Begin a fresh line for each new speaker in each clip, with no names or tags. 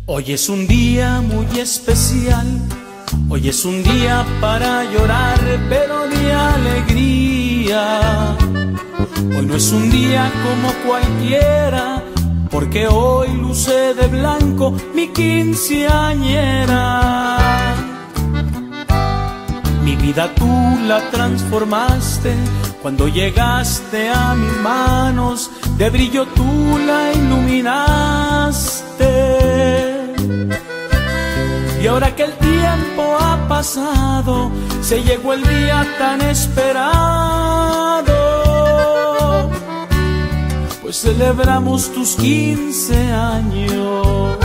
Hoy es un día muy especial, hoy es un día para llorar, pero de alegría. Hoy no es un día como cualquiera, porque hoy luce de blanco mi quinceañera. Mi vida tú la transformaste cuando llegaste a mis manos, de brillo tú la iluminaste. Y ahora que el tiempo ha pasado, se llegó el día tan esperado, pues celebramos tus 15 años.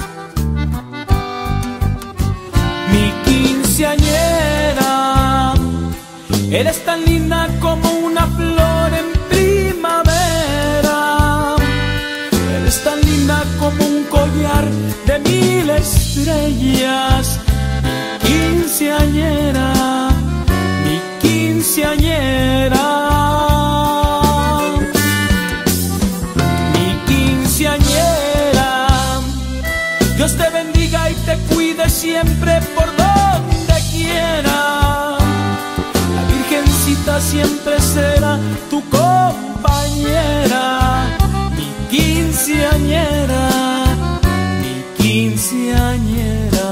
Mi quinceañera, eres tan linda como una flor en primavera. Eres tan linda como un collar de 1000 estrellas. Mi quinceañera, mi quinceañera. Mi quinceañera, Dios te bendiga y te cuide siempre por donde quiera. La Virgencita siempre será tu compañera. Mi quinceañera, mi quinceañera.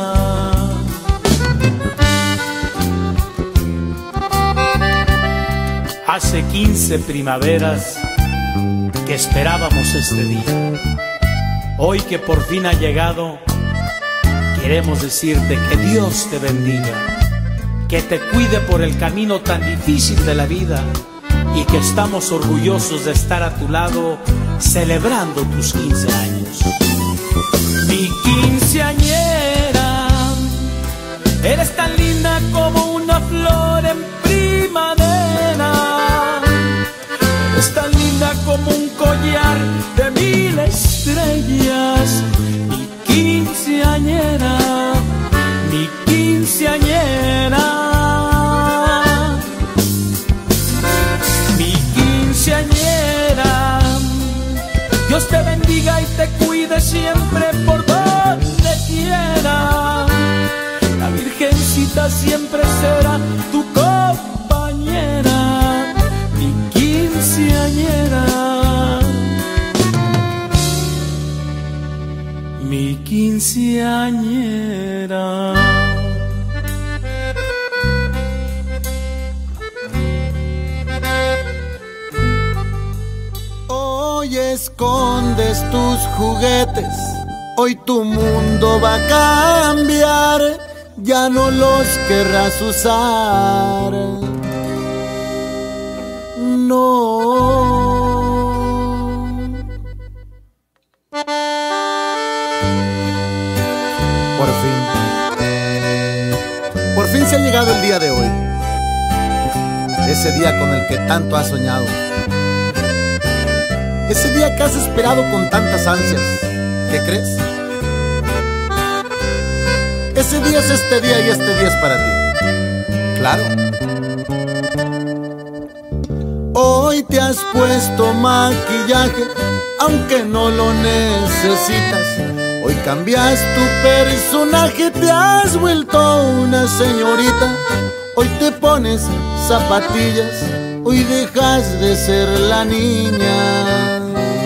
Hace 15 primaveras que esperábamos este día. Hoy que por fin ha llegado, queremos decirte que Dios te bendiga, que te cuide por el camino tan difícil de la vida y que estamos orgullosos de estar a tu lado celebrando tus 15 años. Mi quinceañera, eres tan linda como una flor en primavera. Eres tan linda como un collar de 1000 estrellas. Mi quinceañera, mi quinceañera. Mi quinceañera, Dios te bendiga y te cuide siempre por donde quiera. La Virgencita siempre será tu compañera. Mi quinceañera, mi quinceañera.
Hoy escondes tus juguetes, hoy tu mundo va a cambiar, ya no los querrás usar. No. Por fin se ha llegado el día de hoy, ese día con el que tanto has soñado, ese día que has esperado con tantas ansias. ¿Qué crees? Ese día es este día y este día es para ti. Claro. Hoy te has puesto maquillaje, aunque no lo necesitas. Hoy cambias tu personaje, te has vuelto una señorita. Hoy te pones zapatillas, hoy dejas de ser la niña.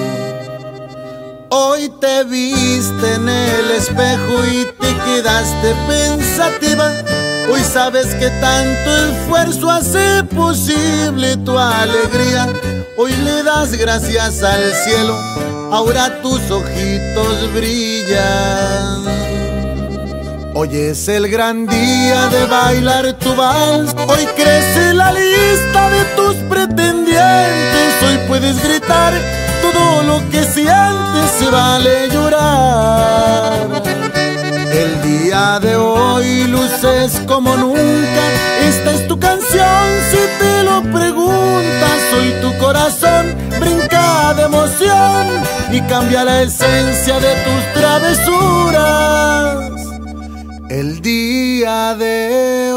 Hoy te viste en el espejo y te quedaste pensativa. Hoy sabes que tanto esfuerzo hace posible tu alegría. Hoy le das gracias al cielo, ahora tus ojitos brillan. Hoy es el gran día de bailar tu vals. Hoy crece la lista de tus pretendientes. Hoy puedes gritar todo lo que sientes, se vale llorar. El día de hoy luces como nunca. Esta es tu canción si te lo preguntas. Hoy tu corazón brinca de emoción y cambia la esencia de tus travesuras. El día de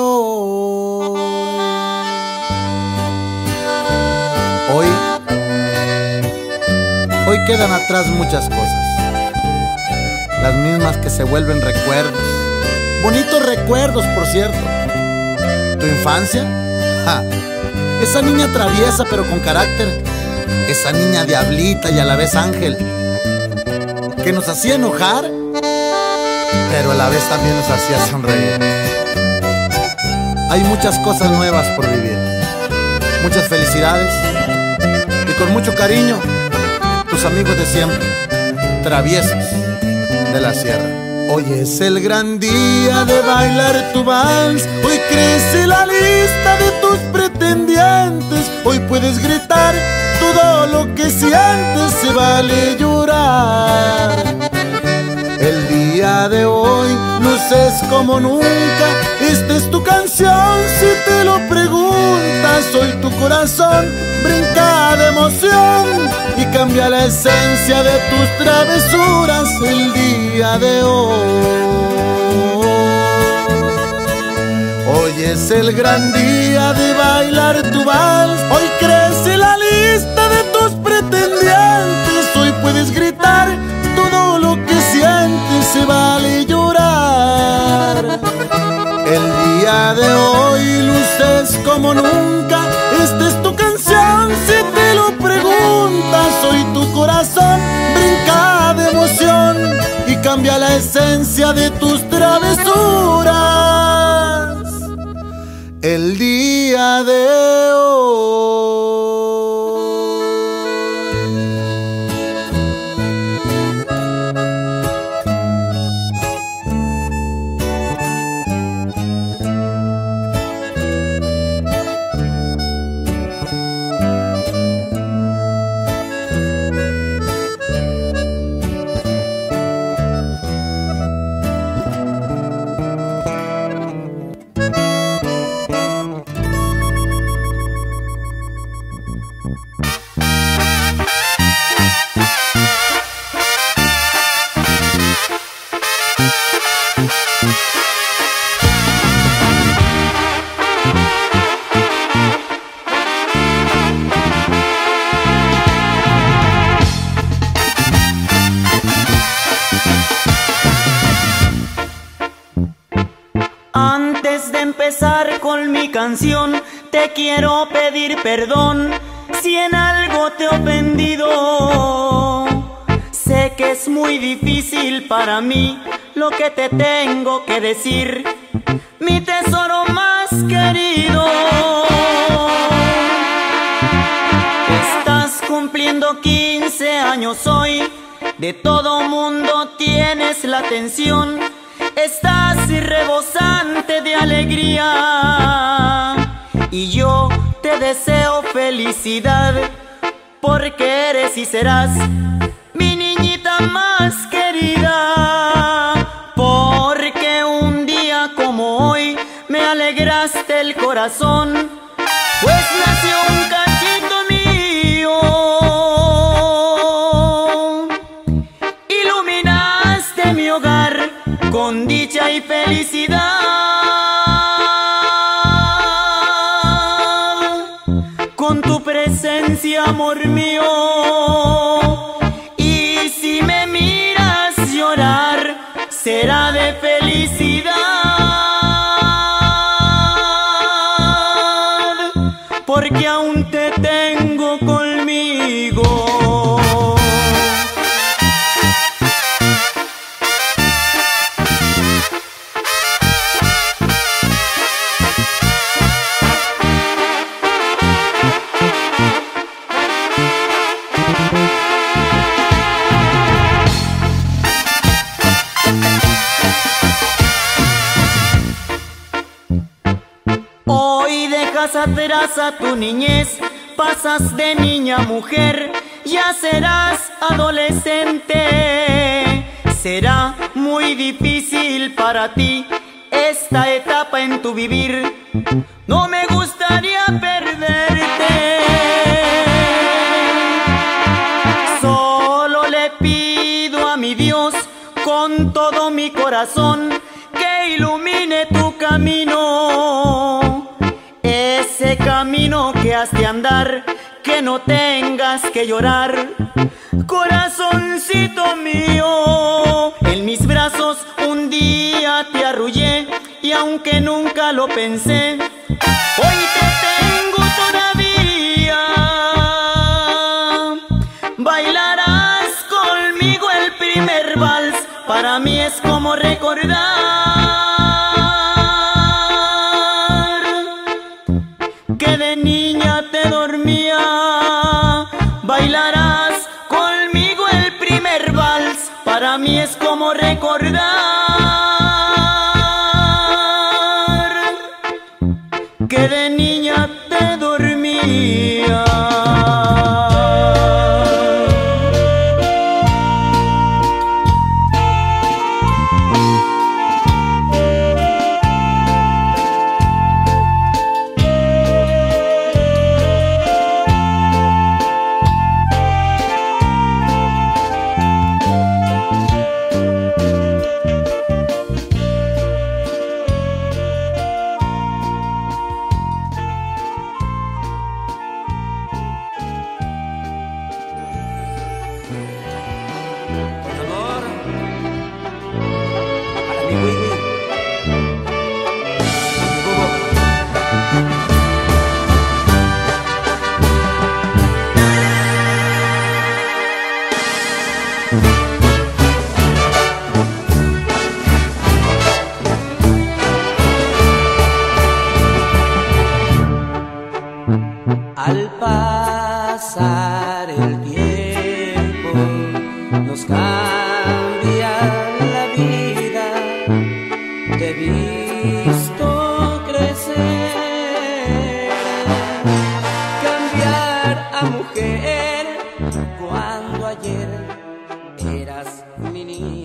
hoy quedan atrás muchas cosas. las mismas que se vuelven recuerdos. Bonitos recuerdos, por cierto. ¿Tu infancia? ¡Ja! Esa niña traviesa pero con carácter. Esa niña diablita y a la vez ángel, que nos hacía enojar, pero a la vez también nos hacía sonreír. Hay muchas cosas nuevas por vivir, muchas felicidades, y con mucho cariño, tus amigos de siempre, traviesos de la sierra. Hoy es el gran día de bailar tu vals. Hoy crece la lista de tus pretendientes. Hoy puedes gritar todo lo que sientes, se vale llorar. El día de hoy luces como nunca. Esta es tu canción si te lo preguntas. Hoy tu corazón brinca de emoción y cambia la esencia de tus travesuras. El día de hoy, hoy es el gran día de bailar tu vals. Hoy crece la lista de tus pretendientes. Hoy puedes gritar todo lo que sientes, se vale llorar. El día de hoy luces como nunca. Esta es tu canción si te lo preguntas. Hoy tu corazón brinca de emoción y cambia la esencia de tus travesuras. El día de hoy.
Antes de empezar con mi canción, te quiero pedir perdón si en algo te he ofendido. Sé que es muy difícil para mí lo que te tengo que decir, mi tesoro más querido. Estás cumpliendo 15 años hoy, de todo mundo tienes la atención. Estás rebosante de alegría y yo te deseo felicidad, porque eres y serás mi niñita más querida. Porque un día como hoy me alegraste el corazón, pues nació un cachito mío. Iluminaste mi hogar con dicha y felicidad. Con tu presencia, amor mío. Y si me miras llorar, será de felicidad, porque aún te tengo conmigo. Hoy dejas atrás a tu niñez, pasas de niña a mujer, ya serás adolescente. Será muy difícil para ti esta etapa en tu vivir, no me gustaría perderte. Solo le pido a mi Dios con todo mi corazón que ilumine tu camino, ese camino que has de andar, que no tengas que llorar. Corazoncito mío, en mis brazos un día te arrullé y aunque nunca lo pensé, hoy te tengo todavía. Bailarás conmigo el primer vals, para mí es como recordar que de niña te dormía. Bailarás conmigo el primer vals, para mí es como recordar que de niña te dormía.
Al pasar el tiempo nos cambia la vida. Te he visto crecer, cambiar a mujer cuando ayer eras mi niña.